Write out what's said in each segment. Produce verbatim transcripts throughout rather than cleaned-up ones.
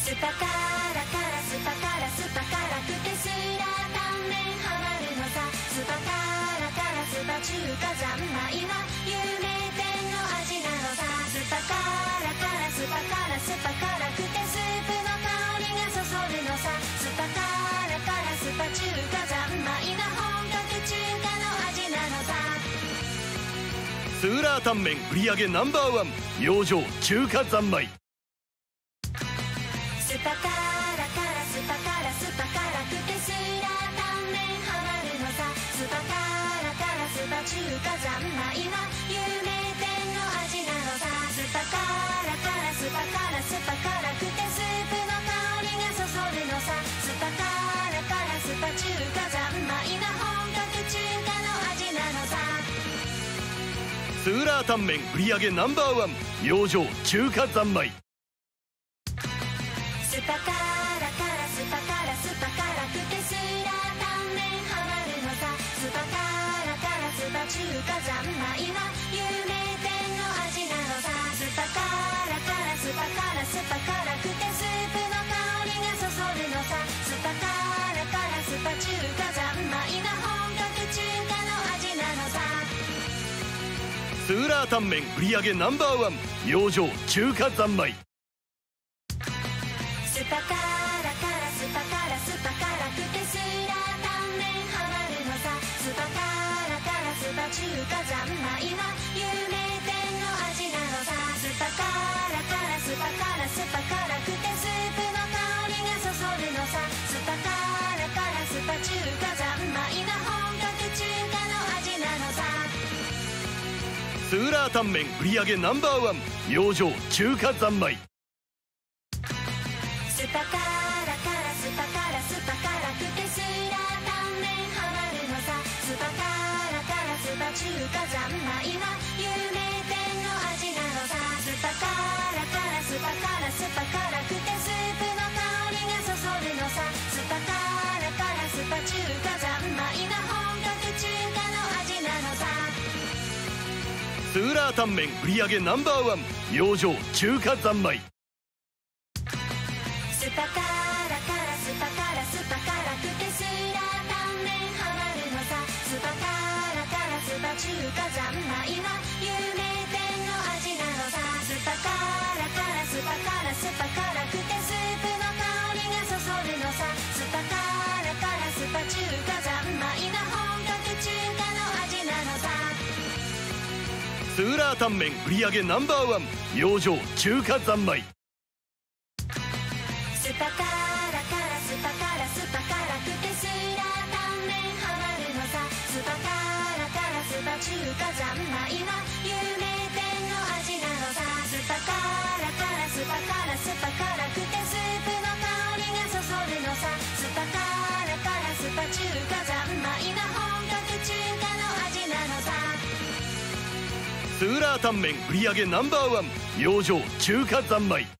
スパ辛からスパ辛スパ辛くてスーラータンメンハマるのさ。スパ辛からスパ中華三昧は有名店の味なのさ。スパ辛からスパ辛スパ辛くてスープの香りがそそるのさ。スパ辛からスパ中華三昧な本格中華の味なのさ。 スーラータンメン売り上げナンバーワン、養生中華三昧。 スパ辛からスパ辛スパ辛くてスーラータンメンハマるのさ。スパ辛からスパ中華三昧は有名店の味なのさ。スパ辛からスパ辛スパ辛くてスープの香りがそそるのさ。スパ辛からスパ中華三昧な本格中華の味なのさ。 スーラータンメン売り上げナンバーワン、養生中華三昧。 スパ辛からスパ辛スパ辛くてスーラータンメンハマるのさ。スパ辛からスパ中華三昧は有名店の味なのさ。スパ辛からスパ辛スパ辛くてスープの香りがそそるのさ。スパ辛からスパ中華三昧な本格中華の味なのさ。 スーラータンメン売り上げナンバーワン、養生中華三昧。 スパ辛からスパ辛スパ辛くてスーラータンメンハマるのさ。スパ辛からスパ中華三昧は有名店の味なのさ。スパ辛からスパ辛スパ辛くてスープの香りがそそるのさ。スパ辛からスパ中華三昧な本格中華の味なのさ。 スーラータンメン売り上げナンバーワン、養生中華三昧。 スパ辛からスパ辛スパ辛くてスーラータンメンハマるのさ。スパ辛からスパ中華三昧は有名店の味なのさ。スパ辛からスパ辛スパ辛くてスープの香りがそそるのさ。スパ辛からスパ中華三昧な本格中華の味なのさ。 スーラータンメン売り上げナンバーワン、養生中華三昧。 スパ辛からスパ辛スパ辛くてスーラータンメンハマるのさ。スパ辛からスパ中華三昧は有名店の味なのさ。スパ辛からスパ辛スパ辛くてスープの香りがそそるのさ。スパ辛からスパ中華三昧な本格中華の味なのさ。 スーラータンメン売り上げナンバーワン、養生中華三昧。 スパ辛からスパ辛スパ辛くてスーラータンメンハマるのさ。スパ辛からスパ中華三昧は有名店の味なのさ。スパ辛からスパ辛スパ辛くてスープの香りがそそるのさ。スパ辛からスパ中華三昧な本格中華の味なのさ。 スーラータンメン売り上げナンバーワン、養生中華三昧。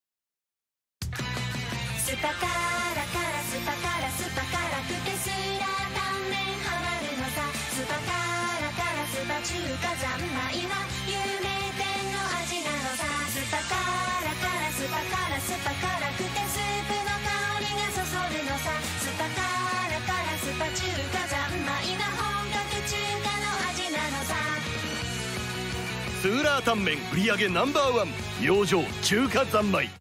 スパ辛からスパ辛スパ辛くてスーラータンメンハマるのさ。スパ辛からスパ中華三昧は有名店の味なのさ。スパ辛からスパ辛スパ辛くてスープの香りがそそるのさ。スパ辛からスパ中華三昧な本格中華の味なのさ。 スーラータンメン売り上げナンバーワン、養生中華三昧。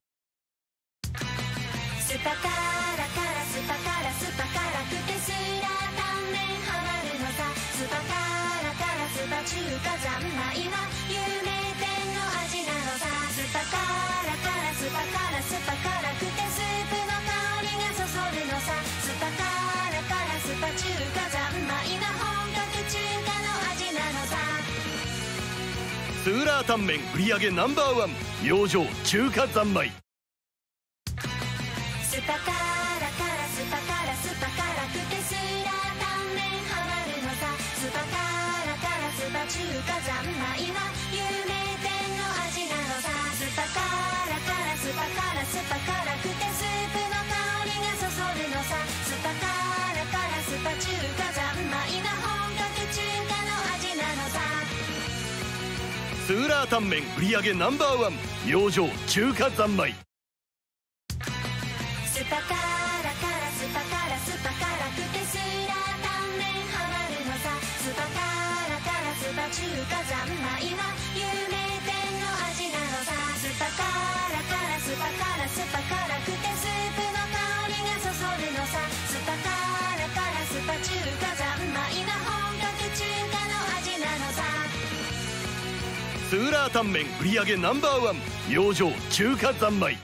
スパ辛からスパ辛スパ辛くてスーラータンメンハマるのさ。スパ辛からスパ中華三昧は有名店の味なのさ。スパ辛からスパ辛スパ辛くてスープの香りがそそるのさ。スパ辛からスパ中華三昧な本格中華の味なのさ。 スーラータンメン売り上げナンバーワン、養生中華三昧。 スパ辛からスパ辛スパ辛くてスーラータンメンハマるのさ。スパ辛からスパ中華三昧は有名店の味なのさ。スパ辛からスパ辛スパ辛くてスープの香りがそそるのさ。スパ辛からスパ中華三昧な本格中華の味なのさ。 スーラータンメン売り上げナンバーワン、養生中華三昧。 パカラカラスパカラスパ辛くてスーラータンメンハマるのさ。スパカラカラスパ中華三昧は有名店の味なのさ。スパカラカラスパカラスパ辛くてスープの香りがそそるのさ。スパカラカラスパ中華三昧な本格中華の味なのさ。 スーラータンメン売り上げナンバーワン明星中華三昧。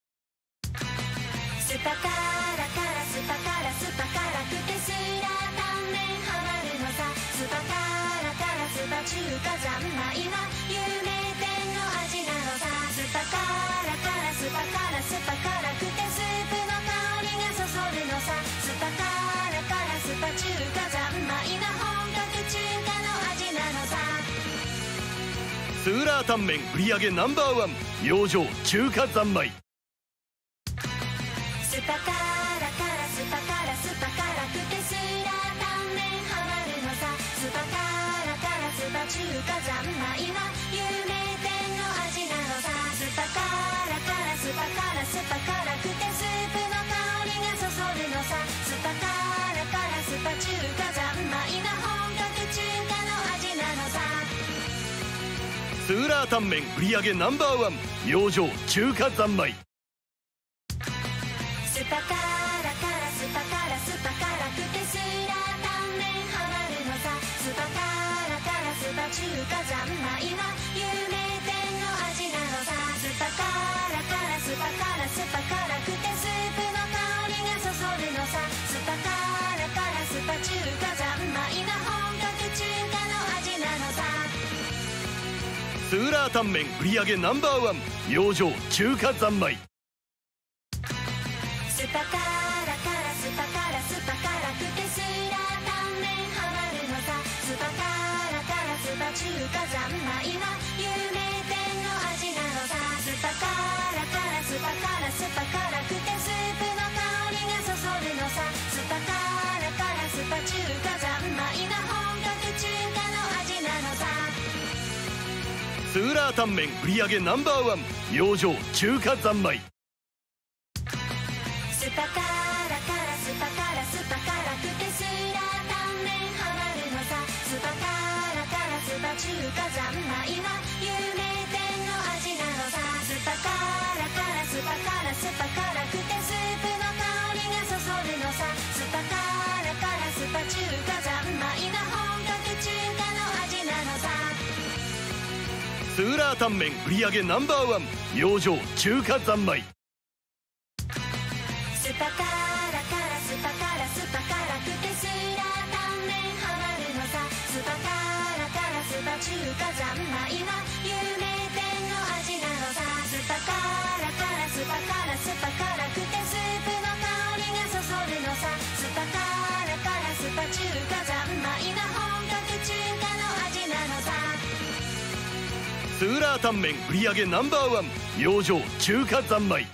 スパカラカラスパカラスパ辛くてスーラータンメンハマるのさ。スパカラカラスパ中華三昧は有名店の味なのさ。スパカラカラスパカラスパ辛くてスープの香りがそそるのさ。スパカラカラスパ中華三昧な本格中華の味なのさ。 スーラータンメン売り上げナンバーワン明星中華三昧。 スパカラカラスパカラスパ辛くてスーラータンメンハマるのさ。スパカラカラスパ中華三昧は有名店の味なのさ。スパカラカラスパカラスパ辛くてスープの香りがそそるのさ。スパカラカラスパ中華三昧な本格中華の味なのさ。 スーラータンメン売り上げナンバーワン明星中華三昧。 スパカラカラスパカラスパ辛くてスーラータンメンハマるのさ。スパカラカラスパ中華三昧は有名店の味なのさ。スパカラカラスパカラスパ辛くてスープの香りがそそるのさ。スパカラカラスパ中華三昧な本格中華の味なのさ。 スーラータンメン売り上げナンバーワン明星中華三昧。 スパカラカラスパカラスパ辛くてスーラータンメンハマるのさ。スパカラカラスパ中華三昧は有名店の味なのさ。スパカラカラスパカラスパ辛くてスープの香りがそそるのさ。スパカラカラスパ中華三昧な本格中華の味なのさ。 スーラータンメン売り上げナンバーワン明星中華三昧。 スパカラカラスパカラスパ辛くてスーラータンメンハマるのさ。スパカラカラスパ中華三昧は有名店の味なのさ。スパカラカラスパカラスパ辛くてスープの香りがそそるのさ。スパカラカラスパ中華三昧な本格中華の味なのさ。 スーラータンメン売り上げナンバーワン明星中華三昧。 スパカラカラスパカラスパ辛くてスーラータンメンハマるのさ。スパカラカラスパ中華三昧は有名店の味なのさ。スパカラカラスパカラスパ辛くてスープの香りがそそるのさ。スパカラカラスパ中華三昧な本格中華の味なのさ。 スーラータンメン売り上げナンバーワン明星中華三昧。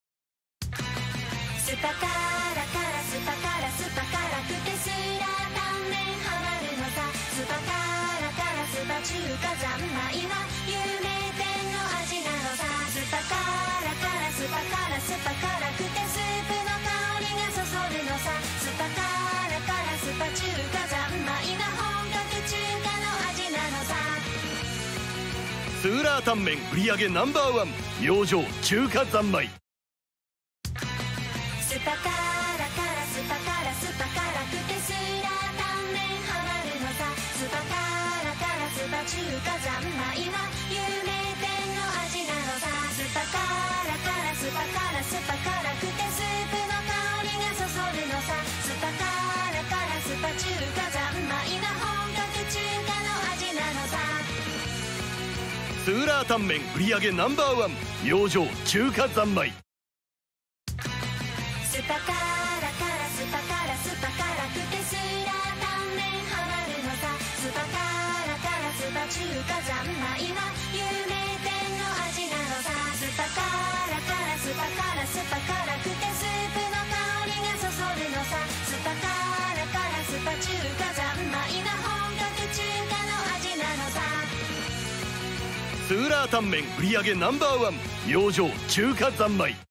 スパカラカラスパカラスパ辛くてスーラータンメンハマるのさ。スパカラカラスパ中華三昧は有名店の味なのさ。スパカラカラスパカラスパ辛くてスープの香りがそそるのさ。スパカラカラスパ中華三昧な本格中華の味なのさ。 スーラータンメン売り上げナンバーワン明星中華三昧。 スパカラカラスパカラスパ辛くてスーラータンメンハマるのさ。スパカラカラスパ中華三昧は有名店の味なのさ。スパカラカラスパカラスパ辛くてスープの香りがそそるのさ。スパカラカラスパ中華三昧な本格中華の味なのさ。 スーラータンメン売り上げナンバーワン明星中華三昧。 スパカラカラスパカラスパ辛くてスーラータンメンハマるのさ。スパカラカラスパ中華三昧は有名店の味なのさ。スパカラカラスパカラスパ辛くてスープの香りがそそるのさ。スパカラカラスパ中華三昧な本格中華の味なのさ。 スーラータンメン売り上げナンバーワン明星中華三昧。